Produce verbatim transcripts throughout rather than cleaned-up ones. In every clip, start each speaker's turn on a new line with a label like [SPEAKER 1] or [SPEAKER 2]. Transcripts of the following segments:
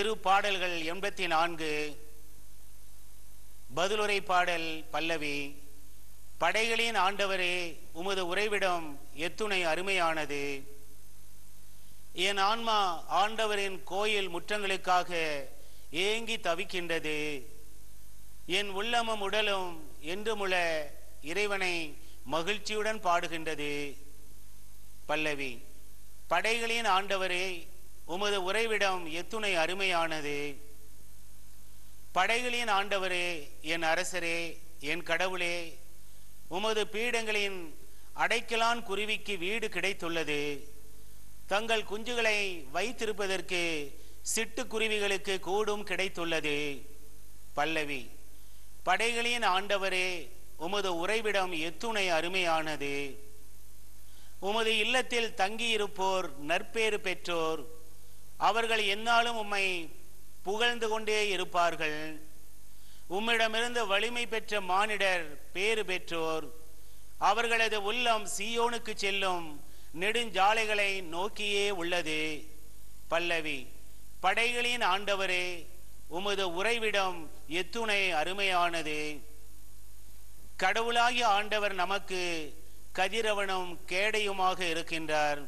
[SPEAKER 1] திருப்பாடல்கள் எண்பத்தி நான்கு. பதிலுரை பாடல் பல்லவி. படைகளின் ஆண்டவரே, உமது உறைவிடம் எத்துணை அருமையானது. என் ஆன்மா ஆண்டவரின் கோயில் முற்றங்களுக்காக ஏங்கி தவிக்கின்றது. என் உள்ளமும் உடலும் என்றுமுள்ள இறைவனை மகிழ்ச்சியுடன் பாடுகின்றது. பல்லவி. படைகளின் ஆண்டவரே, உமது உறைவிடம் எத்துணை அருமையானது. படைகளின் ஆண்டவரே, என் அரசரே, என் கடவுளே, உமது பீடங்களின் அடைக்கலான் குருவிக்கு வீடு கிடைத்துள்ளது. தங்கள் குஞ்சுகளை வைத்திருப்பதற்கு சிட்டுக்குருவிகளுக்கு கூடும் கிடைத்துள்ளது. பல்லவி. படைகளின் ஆண்டவரே, உமது உறைவிடம் எத்துணை அருமையானது. உமது இல்லத்தில் தங்கியிருப்போர் நற்பேறு பெற்றோர். அவர்கள் எந்நாளும் உம்மை புகழ்ந்து கொண்டே இருப்பார்கள். உம்மிடமிருந்து வலிமை பெற்ற மானிடர் பேறு பெற்றோர். அவர்களது உள்ளம் சீயோனுக்கு செல்லும் நெடுஞ்சாலைகளை நோக்கியே உள்ளது. பல்லவி. படைகளின் ஆண்டவரே, உமது உறைவிடம் எத்துணை அருமையானது. கடவுளாகிய ஆண்டவர் நமக்கு கதிரவனும் கேடையுமாக இருக்கின்றார்.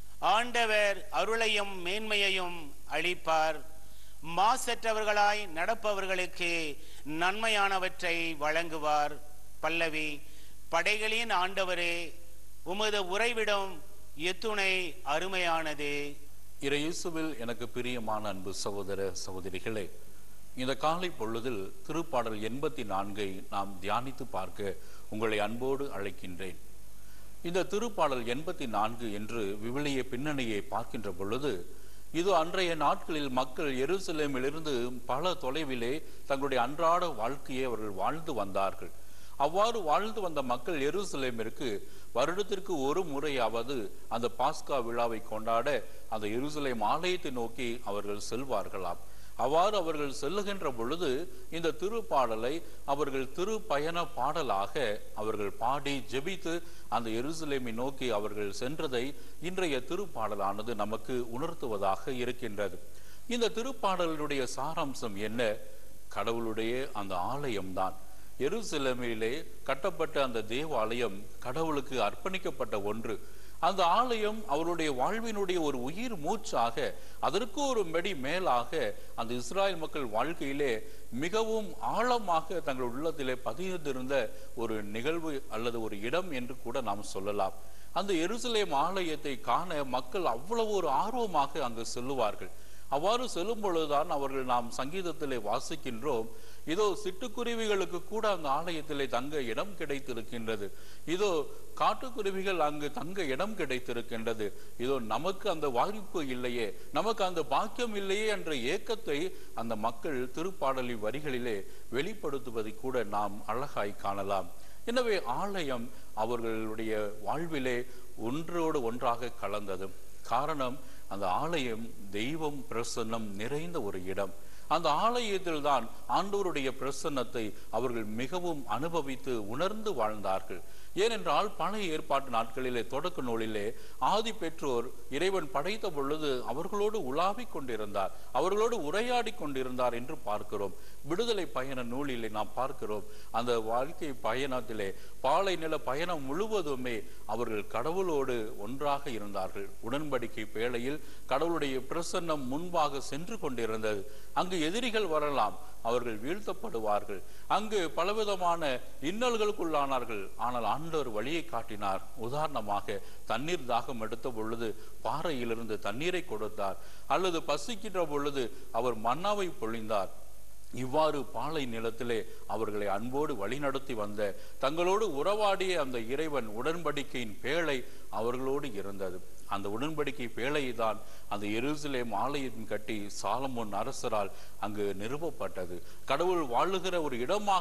[SPEAKER 1] ஆண்டவர் அருளையும் மேன்மையையும் அளிப்பார். மாசற்றவர்களாய் நடப்பவர்களுக்கு நன்மையானவற்றை வழங்குவார். பல்லவி. படைகளின் ஆண்டவரே, உமது உறைவிடம் எத்துணை அருமையானது.
[SPEAKER 2] இறையேசுவில் எனக்கு பிரியமான அன்பு சகோதர சகோதரிகளே, இந்த காலை பொழுதில் திருப்பாடல் எண்பத்தி நான்கை நாம் தியானித்து பார்க்க உங்களை அன்போடு அழைக்கின்றேன். இந்த திருப்பாடல் எண்பத்தி நான்கு என்று விவிலிய பின்னணியை பார்க்கின்ற பொழுது, இது அன்றைய நாட்களில் மக்கள் எருசலேமிலிருந்து பல தொலைவிலே தங்களுடைய அன்றாட வாழ்க்கையை அவர்கள் வாழ்ந்து வந்தார்கள். அவ்வாறு வாழ்ந்து வந்த மக்கள் எருசலேமிற்கு வருடத்திற்கு ஒரு முறையாவது அந்த பாஸ்கா விழாவை கொண்டாட அந்த எருசலேம் ஆலயத்தை நோக்கி அவர்கள் செல்வார்களாம். அவ்வாறு அவர்கள் செல்லுகின்ற பொழுது இந்த திருப்பாடலை அவர்கள் திரு பயண பாடலாக அவர்கள் பாடி ஜெபித்து அந்த எருசலேமை நோக்கி அவர்கள் சென்றதை இன்றைய திருப்பாடலானது நமக்கு உணர்த்துவதாக இருக்கின்றது. இந்த திருப்பாடலுடைய சாராம்சம் என்ன? கடவுளுடைய அந்த ஆலயம்தான். எருசலேமிலே கட்டப்பட்ட அந்த தேவாலயம் கடவுளுக்கு அர்ப்பணிக்கப்பட்ட ஒன்று. அந்த ஆலயம் அவருடைய வாழ்வினுடைய ஒரு உயிர் மூச்சாக, அதற்கு ஒரு மெடி மேலாக அந்த இஸ்ராயல் மக்கள் வாழ்க்கையிலே மிகவும் ஆழமாக தங்கள் உள்ளத்திலே பதிந்திருந்த ஒரு நிகழ்வு அல்லது ஒரு இடம் என்று கூட நாம் சொல்லலாம். அந்த எருசலேம் ஆலயத்தை காண மக்கள் அவ்வளவு ஒரு ஆர்வமாக அங்கு செல்லுவார்கள். அவ்வாறு செல்லும் பொழுதுதான் அவர்கள் நாம் சங்கீதத்திலே வாசிக்கின்றோம், இதோ சிட்டுக்குருவிகளுக்கு கூட அந்த ஆலயத்திலே தங்க இடம் கிடைத்திருக்கின்றது. இதோ காட்டுக்குருவிகள் அங்கு தங்க இடம் கிடைத்திருக்கின்றது. இதோ நமக்கு அந்த வாய்ப்பு இல்லையே, நமக்கு அந்த பாக்கியம் இல்லையே என்ற ஏக்கத்தை அந்த மக்கள் திருப்பாடலின் வரிகளிலே வெளிப்படுத்துவதை கூட நாம் அழகாய் காணலாம். எனவே ஆலயம் அவர்களுடைய வாழ்விலே ஒன்றோடு ஒன்றாக கலந்தது. காரணம், அந்த ஆலயம் தெய்வம் பிரசன்னம் நிறைந்த ஒரு இடம். அந்த ஆலயத்தில் தான் ஆண்டவருடைய பிரசன்னத்தை அவர்கள் மிகவும் அனுபவித்து உணர்ந்து வாழ்ந்தார்கள். ஏனென்றால் பழைய ஏற்பாட்டு நாட்களிலே தொடக்க நூலிலே ஆதி பெற்றோர் இறைவன் படைத்த பொழுது அவர்களோடு உலாவிக் கொண்டிருந்தார், அவர்களோடு உரையாடி கொண்டிருந்தார் என்று பார்க்கிறோம். விடுதலை பயண நூலிலே நாம் பார்க்கிறோம், அந்த வாழ்க்கை பயணத்திலே பாலை நில பயணம் முழுவதுமே அவர்கள் கடவுளோடு ஒன்றாக இருந்தார்கள். உடன்படிக்கை வேளையில் கடவுளுடைய பிரசன்னம் முன்பாக சென்று கொண்டிருந்தது. அங்கு எதிரிகள் வரலாம், அவர்கள் வீழ்த்தப்படுவார்கள். அங்கு பலவிதமான இன்னல்களுக்குள்ளானார்கள். ஆனால் ஆண்டவர் வழியை காட்டினார். உதாரணமாக தண்ணீர் தாகம் எடுத்த பொழுது பாறையிலிருந்து தண்ணீரை கொடுத்தார், அல்லது பசிக்கின்ற பொழுது அவர் மன்னாவை பொழிந்தார். இவ்வாறு பாலை நிலத்திலே அவர்களை அன்போடு வழிநடத்தி வந்த, தங்களோடு உறவாடிய அந்த இறைவன் உடன்படிக்கையின் பேழை அவர்களோடு இருந்தது. அந்த உடன்படிக்கை பேழையை தான் அந்த எருசலேம் ஆலயம் கட்டி சாலமோன் அரசரால் அங்கு நிறுவப்பட்டது. கடவுள் வாழுகிற ஒரு இடமாக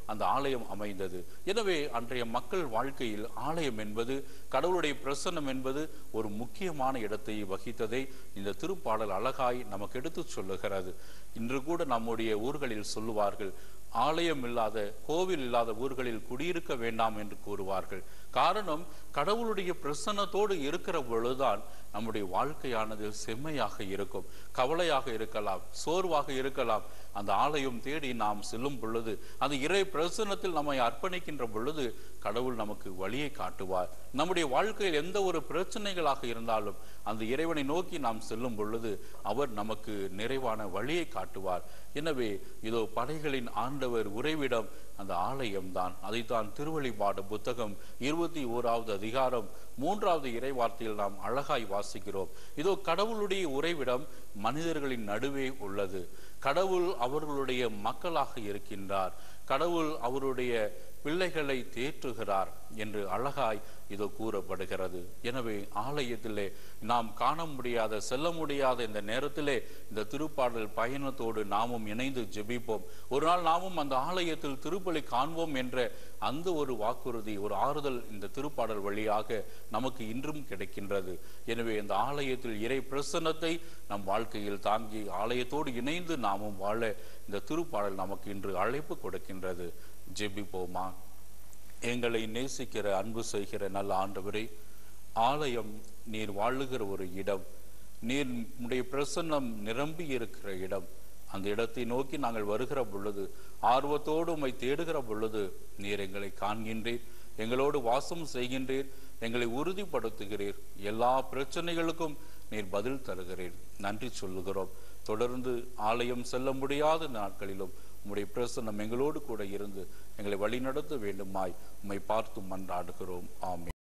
[SPEAKER 2] அந்த ஆலயம் அமைந்தது. எனவே அன்றைய மக்கள் வாழ்க்கையில் ஆலயம் என்பது, கடவுளுடைய பிரசன்னம் என்பது ஒரு முக்கியமான இடத்தை வகித்ததை இந்த திருப்பாடல் அழகாய் நமக்கு எடுத்து சொல்லுகிறது. இன்று கூட நம்முடைய ஊர்களில் சொல்லுவார்கள், ஆலயம் இல்லாத, கோவில் இல்லாத ஊர்களில் குடியிருக்க வேண்டாம் என்று கூறுவார்கள். காரணம், கடவுளுடைய பிரசன்னத்தோடு இருக்கிற பொழுதுதான் நம்முடைய வாழ்க்கையானது செம்மையாக இருக்கும். கவலையாக இருக்கலாம், சோர்வாக இருக்கலாம், அந்த ஆலயம் தேடி நாம் செல்லும் பொழுது, அந்த இறை பிரசன்னத்தில் நம்மை அர்ப்பணிக்கின்ற பொழுது கடவுள் நமக்கு வழியை காட்டுவார். நம்முடைய வாழ்க்கையில் எந்த ஒரு பிரச்சனைகளாக இருந்தாலும் அந்த இறைவனை நோக்கி நாம் செல்லும் பொழுது அவர் நமக்கு நிறைவான வழியை காட்டுவார். எனவே இதோ படைகளின் ஆண்டவர் உறைவிடம் அந்த ஆலயம்தான். அதைத்தான் திருவெளிப்பாடு புத்தகம் இருபத்தி ஓராவது அதிகாரம் மூன்றாவது இறை வார்த்தையில் நாம் அழகாய் வாசிக்கிறோம். இதோ கடவுளுடைய உறைவிடம் மனிதர்களின் நடுவே உள்ளது. கடவுள் அவர்களுடைய மக்களாக இருக்கின்றார். கடவுள் அவருடைய பிள்ளைகளை தேற்றுகிறார் என்று அழகாய் இதோ கூறப்படுகிறது. எனவே ஆலயத்திலே நாம் காண முடியாத, செல்ல முடியாத இந்த நேரத்திலே இந்த திருப்பாடல் பயணத்தோடு நாமும் இணைந்து ஜெபிப்போம். ஒரு நாள் நாமும் அந்த ஆலயத்தில் திருப்பலி காண்போம் என்ற அந்த ஒரு வாக்குறுதி, ஒரு ஆறுதல் இந்த திருப்பாடல் வழியாக நமக்கு இன்றும் கிடைக்கின்றது. எனவே இந்த ஆலயத்தில் இறை பிரசன்னத்தை நம் வாழ்க்கையில் தாங்கி ஆலயத்தோடு இணைந்து நாமும் வாழ இந்த திருப்பாடல் நமக்கு இன்று அழைப்பு கொடுக்கின்றது. ஜெபிப்போமா. எங்களை நேசிக்கிற, அன்பு செய்கிற நல்ல ஆண்டவரே, ஆலயம் நீர் வாழுகிற ஒரு இடம், நீர் உடைய பிரசன்னம் நிரம்பி இருக்கிற இடம். அந்த இடத்தை நோக்கி நாங்கள் வருகிற பொழுது, ஆர்வத்தோடு உம்மை தேடுகிற பொழுது நீர் எங்களை காண்கின்றீர், எங்களோடு வாசம் செய்கின்றீர், எங்களை உறுதிப்படுத்துகிறீர், எல்லா பிரச்சனைகளுக்கும் நீர் பதில் தருகிறீர். நன்றி சொல்லுகிறோம். தொடர்ந்து ஆலயம் செல்ல முடியாத நாட்களிலும் உம்முடைய பிரசன்னம் எங்களோடு கூட இருந்து எங்களை வழிநடத்த வேண்டுமாய் உம்மை பார்த்து மன்றாடுகிறோம். ஆமென்.